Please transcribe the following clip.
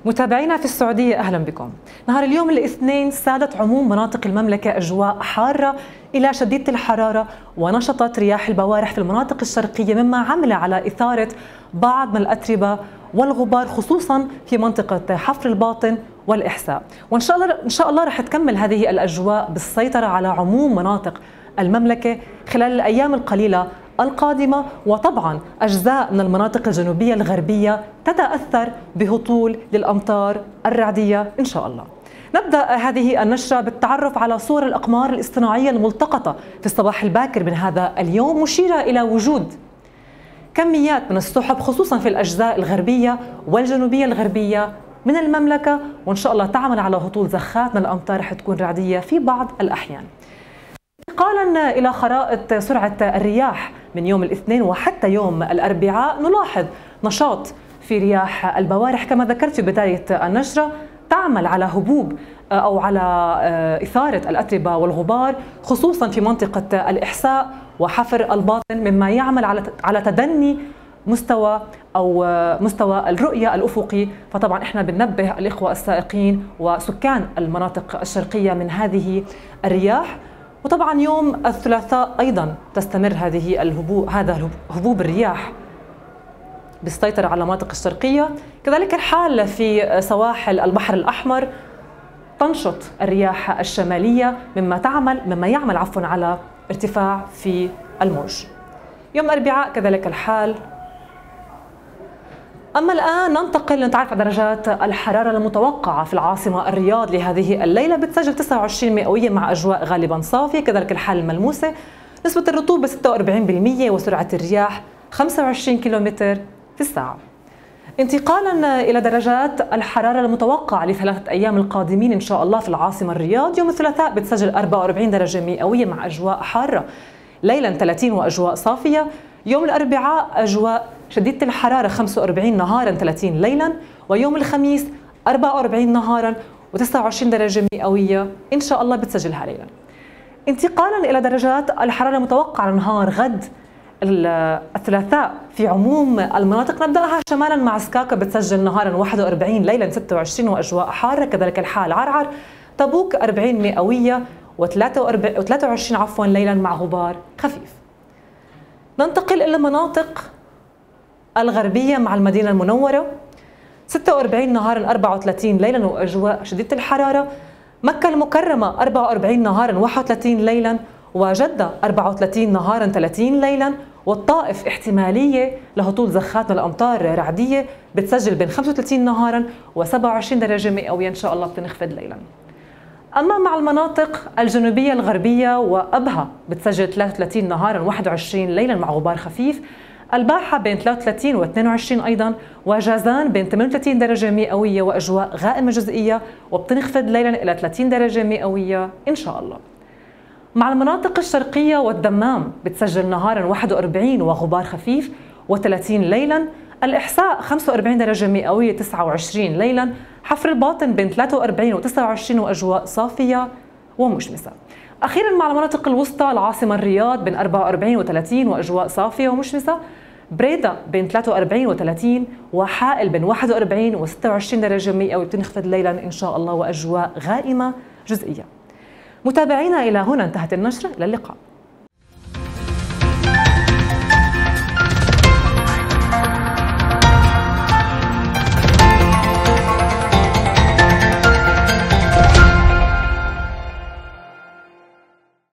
متابعينا في السعودية أهلا بكم. نهار اليوم الاثنين سادت عموم مناطق المملكة أجواء حارة إلى شديدة الحرارة، ونشطت رياح البوارح في المناطق الشرقية مما عمل على إثارة بعض من الأتربة والغبار خصوصا في منطقة حفر الباطن والإحساء. وإن شاء الله رح تكمل هذه الأجواء بالسيطرة على عموم مناطق المملكة خلال الأيام القليلة القادمة، وطبعا أجزاء من المناطق الجنوبية الغربية تتأثر بهطول للأمطار الرعدية إن شاء الله. نبدأ هذه النشرة بالتعرف على صور الأقمار الاصطناعية الملتقطة في الصباح الباكر من هذا اليوم، مشيرة إلى وجود كميات من السحب خصوصا في الأجزاء الغربية والجنوبية الغربية من المملكة، وإن شاء الله تعمل على هطول زخات من الأمطار رح تكون رعدية في بعض الأحيان. انتقالا إلى خرائط سرعة الرياح من يوم الاثنين وحتى يوم الأربعاء، نلاحظ نشاط في رياح البوارح كما ذكرت في بداية النشرة، تعمل على هبوب أو على إثارة الأتربة والغبار خصوصا في منطقة الإحساء وحفر الباطن، مما يعمل على تدني مستوى الرؤية الأفقي. فطبعا احنا بننبه الإخوة السائقين وسكان المناطق الشرقية من هذه الرياح. وطبعا يوم الثلاثاء أيضا تستمر هبوب الرياح بالسيطرة على المناطق الشرقية، كذلك الحال في سواحل البحر الأحمر، تنشط الرياح الشمالية مما يعمل على ارتفاع في الموج. يوم الأربعاء كذلك الحال. أما الآن ننتقل لنتعرف على درجات الحرارة المتوقعة في العاصمة الرياض لهذه الليلة. بتسجل 29 مئوية مع أجواء غالبا صافية، كذلك الحال الملموسة، نسبة الرطوبة 46% وسرعة الرياح 25 كيلومتر في الساعة. انتقالا إلى درجات الحرارة المتوقعة لثلاثة أيام القادمين إن شاء الله في العاصمة الرياض. يوم الثلاثاء بتسجل 44 درجة مئوية مع أجواء حارة ليلا 30 وأجواء صافية. يوم الأربعاء أجواء شديدة الحرارة 45 نهارا 30 ليلا، ويوم الخميس 44 نهارا و29 درجة مئوية إن شاء الله بتسجلها ليلا. انتقالا إلى درجات الحرارة المتوقعة لنهار غد الثلاثاء في عموم المناطق، نبدأها شمالا مع سكاكا بتسجل نهارا 41 ليلا 26 وأجواء حارة، كذلك الحال عرعر، تبوك 40 مئوية و23 ليلا مع غبار خفيف. ننتقل إلى المناطق الغربية مع المدينة المنورة، 46 نهارا 34 ليلا وأجواء شديدة الحرارة، مكة المكرمة 44 نهارا 31 ليلا، وجدة 34 نهارا 30 ليلا، والطائف احتمالية لهطول زخات من الأمطار رعدية بتسجل بين 35 نهارا و27 درجة مئوية إن شاء الله بتنخفض ليلا. أما مع المناطق الجنوبية الغربية وأبها بتسجل 33 نهارا 21 ليلا مع غبار خفيف، الباحة بين 33 و 22 أيضا، وجازان بين 38 درجة مئوية وأجواء غائمة جزئية وبتنخفض ليلا إلى 30 درجة مئوية إن شاء الله. مع المناطق الشرقية والدمام بتسجل نهارا 41 وغبار خفيف و30 ليلا، الإحساء 45 درجة مئوية 29 ليلا، حفر الباطن بين 43 و 29 وأجواء صافية ومشمسة. أخيرا مع المناطق الوسطى العاصمة الرياض بين 44 و 30 وأجواء صافية ومشمسة، بريدة بين 43 و 30 وحائل بين 41 و 26 درجة مئوية بتنخفض ليلا إن شاء الله وأجواء غائمة جزئية. متابعينا إلى هنا انتهت النشرة، إلى اللقاء.